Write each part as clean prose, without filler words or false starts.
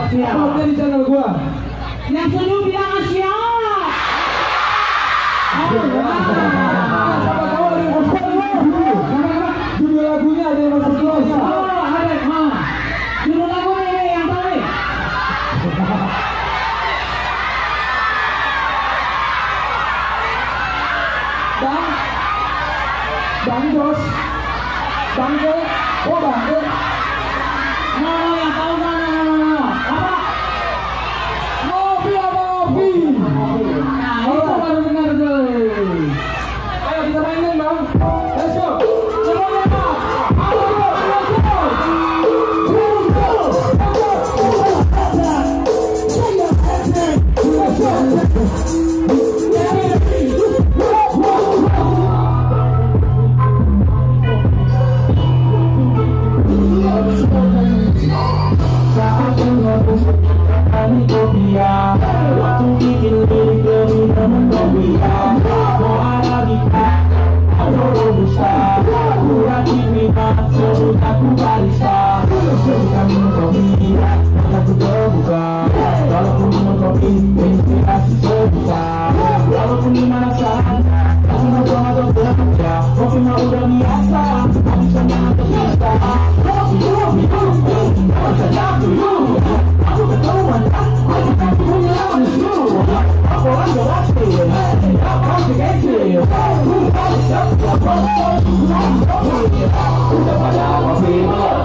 siap. Uploadnya di channel gua. Yang setuju bilang siap. Siapa tahu ada yang masuk judul lagunya ada yang masuk Oh, ada. Judul lagu ini yang tahu nih. Bang Jos, Bang Ke, oh Bang Ke. No, yang tahu no. Apa? Ngopi apa ngopi? Nah, itu baru benar tuh. Ayo kita mainin bang. Let's go. Semuanya Pak. Ayo, waktu bikin lirik lebih menggembira, mau ada di atau robusta, kurang diminat sebut aku barista. Ketika minum kopi, mataku terbuka. Walaupun minum kopi, inspirasi sejuta. Walaupun di mana saja, aku mau coba atau bekerja. Kopi mah udah biasa, habis sama atau sisa. Kopi, apa saja dulu. Aku ketahuan, aku kan punya lawan dulu. Aku orang jelas sih, aku kekasih. Udah pada kopi belum?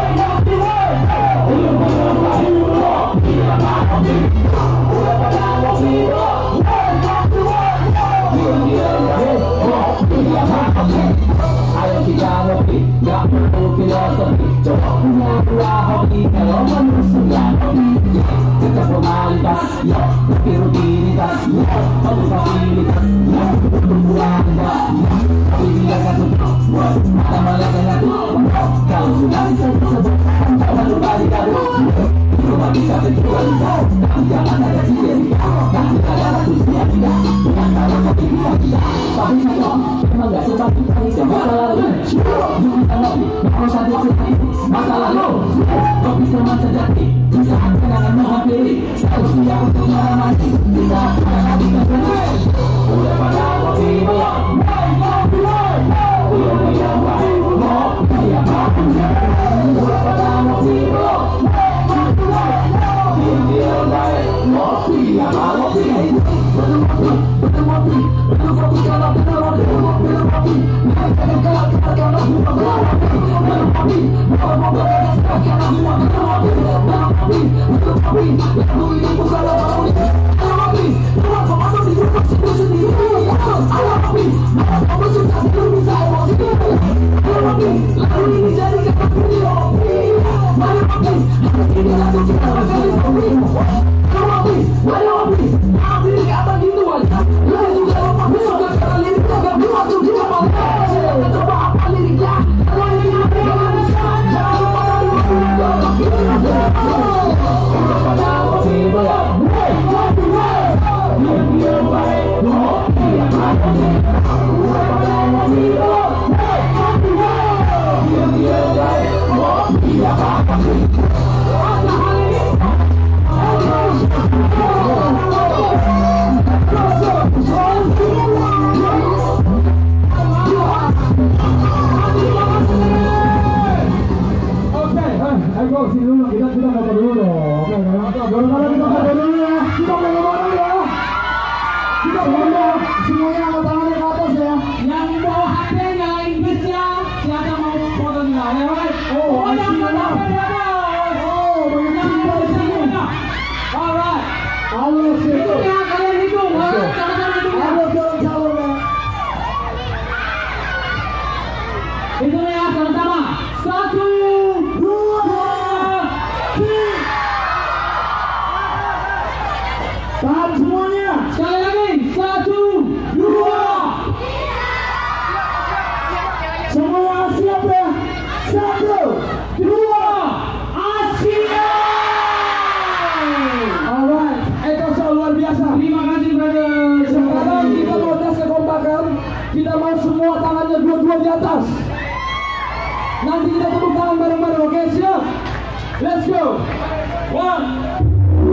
Ayo kita ngopi, gak perlu filosofi. Coba punya dua hobi, kalau manusia hobi. Kita formalitas, ya, tapi rutinitas, ya, perlu fasilitas, ya, pertumbuhan gas, ya, tapi dia kan suka, ada malah dengan kalau sudah disebut, jangan lupa dikadu. Cuma bisa terjual bisa, tapi jangan ada sia-sia. Dan kita dapat usia tidak, dengan kalau kopi bisa tidak. Tapi saya memang gak suka kita itu masalah lu. Kita ngopi, kalau satu cerita masalah lu. Kopi teman sejati, bisa kenangan menghampiri. Seharusnya untuk meramati, bisa kenangan bisa berhenti. Udah pada kopi belum? Belum yang baik, ngopi yang bagus. Udah pada kopi belum? Semuanya angkat tangannya ke atas ya. Yang bawa HP nyalain bisnya, siapa mau foto di mana? Oh, yang bawa HP di atas. Oh, banyak cinta di sini. Alright. Halo, Hitungnya kalian hitung, sama-sama hitungnya. halo, calon ya. Hitungnya sama-sama. 1, 2, 3. Tahan semuanya. Sekali lagi, 1, 2. Semua siap ya. 1, 2. Asia. Alright, itu luar biasa. Terima kasih, brother. Sekarang kita mau tes kekompakan. Kita mau semua tangannya dua-dua di atas. Nanti kita tepuk tangan bareng-bareng, oke? Siap? Let's go. 1.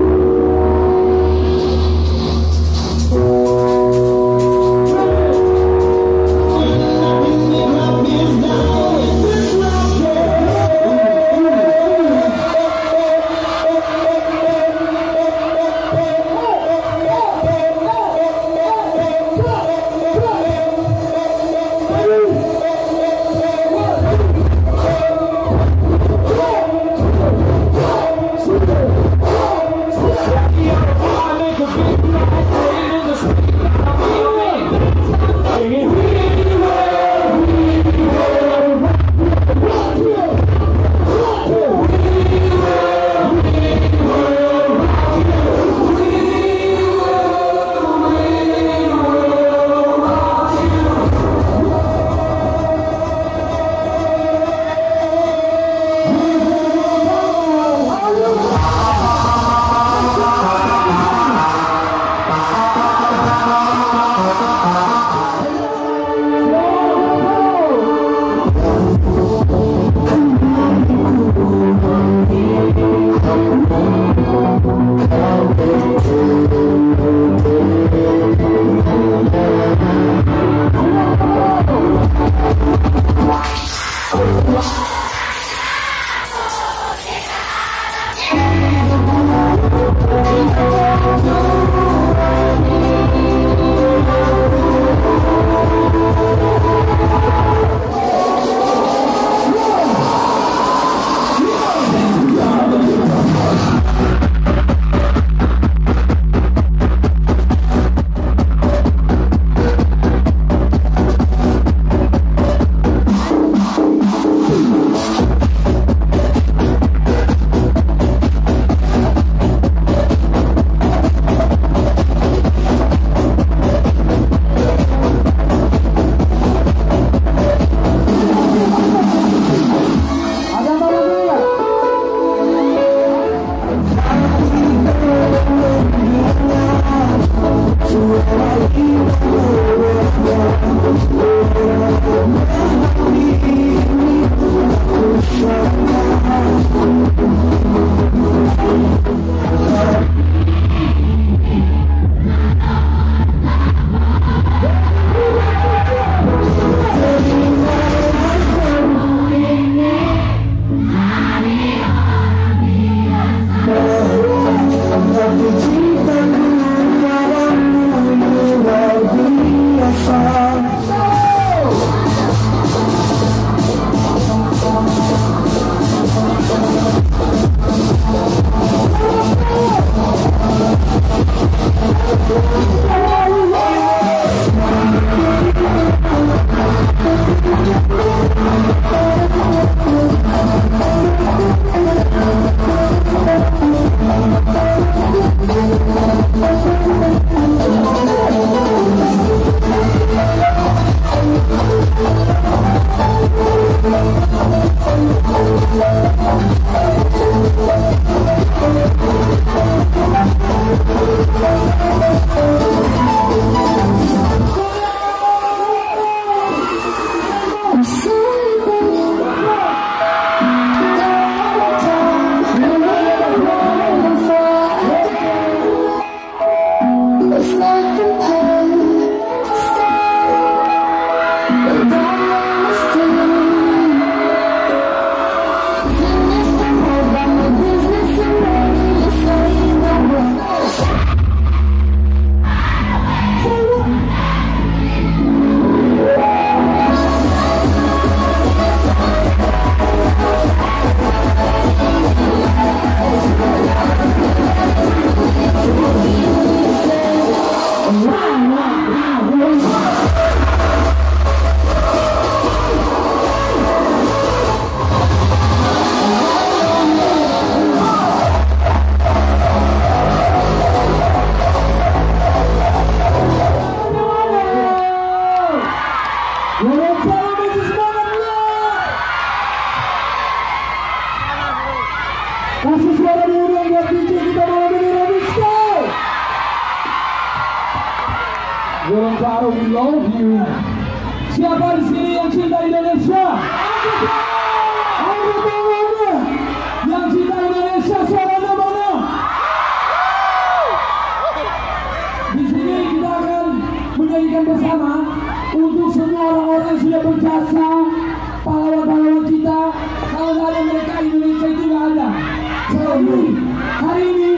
Kasih suara diulang buat DJ kita malam ini, Robisco. Gorontalo, we love you. Siapa di sini yang cinta Indonesia? Angkat tangannya. Yang cinta nyanyikan bersama untuk semua orang-orang yang sudah berjasa, pahlawan-pahlawan kita. Kalau nggak ada mereka, Indonesia itu nggak ada. Jadi hari ini